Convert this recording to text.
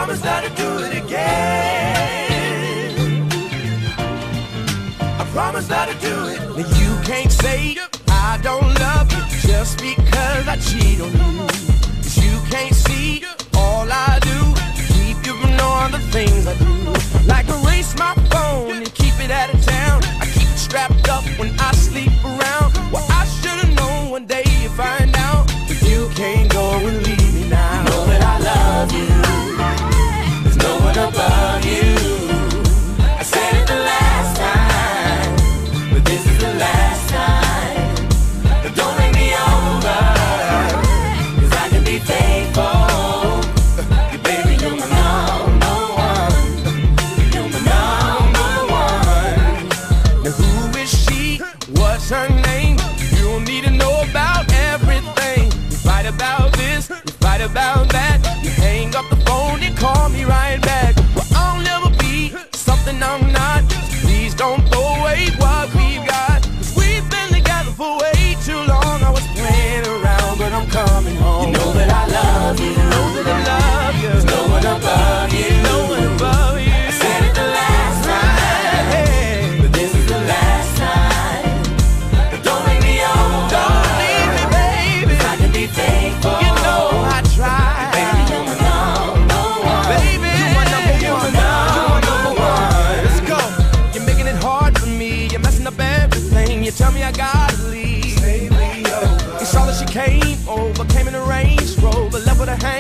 promise not to do it again. I promise not to do it. Now you can't say I don't love you just because I cheat on you. 'Cause you can't see all I do, keep you from knowing the things I do. Like erase my phone and keep it out of town. I keep it strapped up when I sleep around. Well, I should've known one day you find out. But you can't go and leave me now. You know that I love you. There's no one above you. I said it the last time, but this is the last time. But don't make me over, 'cause I can be faithful. Baby, you're my number one. You're my number one. Now who is she? What's her name? You don't need to know about everything. You fight about this, you fight about that. You hang up the phone and call me right back. Well, I'll never be something I'm not. Please don't throw away what we've got. 'Cause we've been together for way too long. I was playing around, but I'm coming home. You know that I love you. You know that I love you. There's no one above you. No one above you. I said it the last time, but this is the last time. But don't make me over. Don't leave me, baby. 'Cause I can be faithful. You know I try. Baby, you're my number one. Baby, you're my number one. You're my number one. Let's go. You're making it hard for me. You're messing up everything. You tell me I gotta leave. It's all that she came over, came in a Range Rover, left with a hand.